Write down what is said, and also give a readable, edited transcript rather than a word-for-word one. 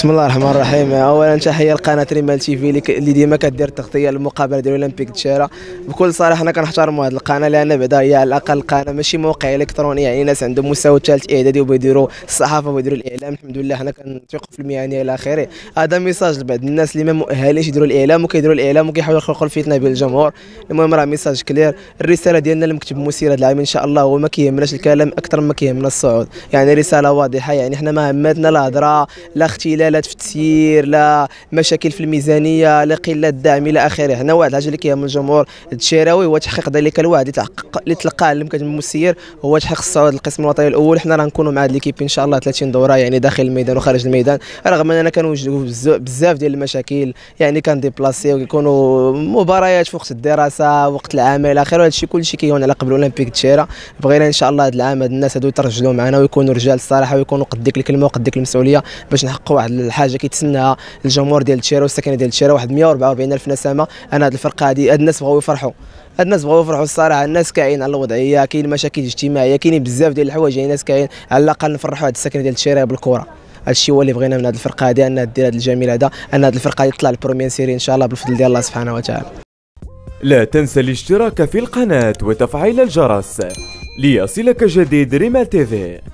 بسم الله الرحمن الرحيم. اولا تحيه لقناه ريمال تي في اللي ديما كدير التغطيه للمقابله ديال اولمبيك الشارع. بكل صراحه انا كنحترموا هذه القناه لان بعدا هي على الاقل قناه ماشي موقع الكتروني، يعني ناس عندهم مستوى ثالث اعدادي وبيديروا الصحافه وبيديروا الاعلام. الحمد لله حنا كنثقوا في المهنيه الى اخره. هذا ميساج لبعض الناس اللي ما مؤهلينش يديروا الاعلام وكيديروا الاعلام وكيحاولوا يخلقوا الفتنه بين الجمهور. المهم راه ميساج كلير. الرساله ديالنا المكتب مسير هذا العام ان شاء الله هو ما كيهمناش الكلام اكثر ما كيهمنا الصعود، يعني رساله واضحه. يعني حنا ما همتنا لا هضره لا اختلالات في التسيير لا مشاكل في الميزانيه لا قله الدعم الى اخره. حنا واحد الحاجه اللي كيهم الجمهور الشراوي هو تحقيق ذلك الوعد اللي تلقاه المكتب المسير، هو تحقيق الصعود للقسم الوطني الاول. حنا راه نكونوا مع هذه ليكيب ان شاء الله 30 دوره، يعني داخل الميدان وخارج الميدان، رغم اننا كنوجدوا بزاف ديال المشاكل، يعني كنديبلاسيو وكيكونوا مباريات في وقت الدراسه وقت العمل الى اخره. هذا الشيء كلشي كيهون على قبل اولمبيك الشارع. بغينا ان شاء الله هذا العام هاد الناس هادو يترجلوا معنا ويكونوا رجال الصراحه ويكونوا قد ديك الكلمه وقد ديك المسؤوليه باش نحققوا واحد الحاجه كيتسناها الجمهور ديال الشارع والساكنه ديال الشارع. واحد 144 الف نسمه. انا هذه الفرقه هذه الناس بغاو يفرحوا، الناس بغاو يفرحوا الصراحه. الناس كاين على الوضعيه، كاين مشاكل اجتماعيه، كاين بزاف ديال الحوايج، يعني الناس كاين على الاقل نفرحوا هذه الساكنه ديال الشارع بالكره. هذا الشيء هو اللي بغينا من هذه الفرقه هذه، انها دير هذا الجميل هذا، ان هذه الفرقه يطلع البروميير سيري ان شاء الله بالفضل ديال الله سبحانه وتعالى. لا تنسى الاشتراك في القناه وتفعيل الجرس ليصلك جديد ريمال تيفي.